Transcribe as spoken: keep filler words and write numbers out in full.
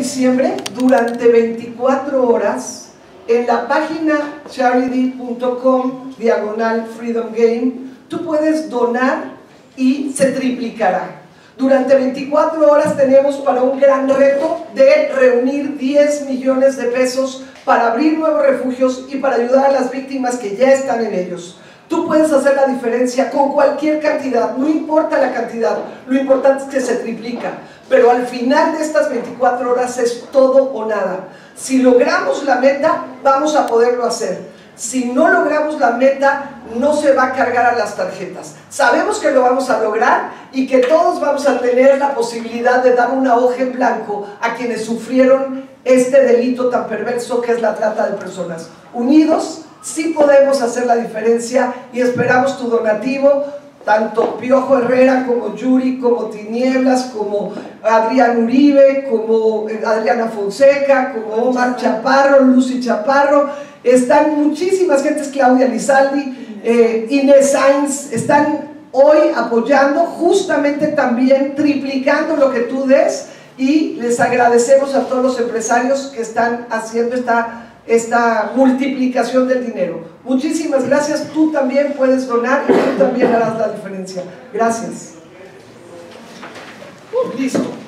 diciembre, durante veinticuatro horas, en la página charity punto com diagonal Freedom Game, tú puedes donar y se triplicará. Durante veinticuatro horas tenemos para un gran reto de reunir diez millones de pesos para abrir nuevos refugios y para ayudar a las víctimas que ya están en ellos. Tú puedes hacer la diferencia con cualquier cantidad, no importa la cantidad, lo importante es que se triplica. Pero al final de estas veinticuatro horas es todo o nada. Si logramos la meta, vamos a poderlo hacer. Si no logramos la meta, no se va a cargar a las tarjetas. Sabemos que lo vamos a lograr y que todos vamos a tener la posibilidad de dar una hoja en blanco a quienes sufrieron este delito tan perverso que es la trata de personas. Unidos, sí podemos hacer la diferencia y esperamos tu donativo, tanto Piojo Herrera como Yuri, como Tinieblas, como Adrián Uribe, como Adriana Fonseca, como Omar Chaparro, Lucy Chaparro, están muchísimas gentes, Claudia Lizaldi, eh, Inés Sainz, están hoy apoyando, justamente también triplicando lo que tú des, y les agradecemos a todos los empresarios que están haciendo esta esta multiplicación del dinero. Muchísimas gracias, tú también puedes donar y tú también harás la diferencia. Gracias. Uh, listo.